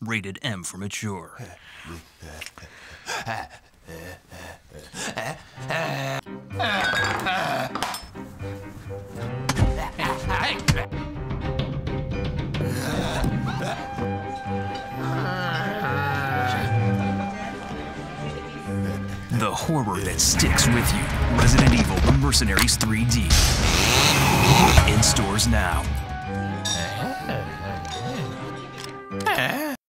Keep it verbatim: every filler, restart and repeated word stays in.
Rated M for mature. The horror that sticks with you. Resident Evil: The Mercenaries three D. In stores now.